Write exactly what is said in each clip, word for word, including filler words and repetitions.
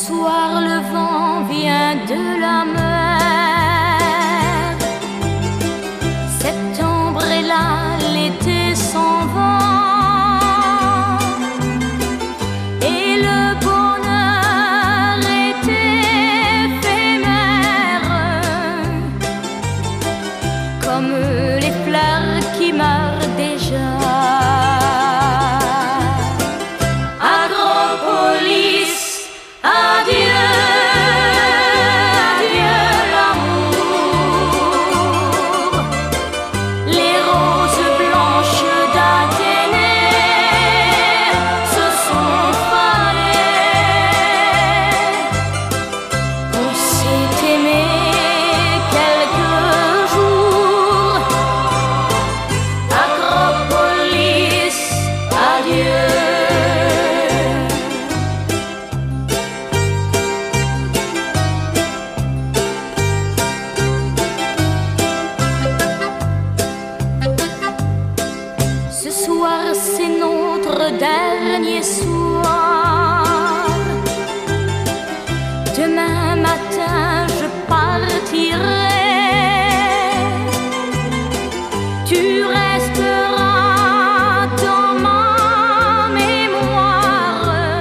soir le vent vient de la mer. Septembre est là, l'été s'en va. Et le bonheur est éphémère, comme les fleurs qui meurent déjà. Acropolis, adieu. C'est notre dernier soir. Demain matin je partirai. Tu resteras dans ma mémoire,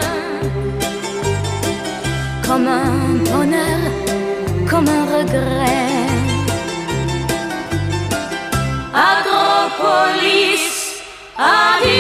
comme un bonheur, comme un regret. Acropolis, adieu.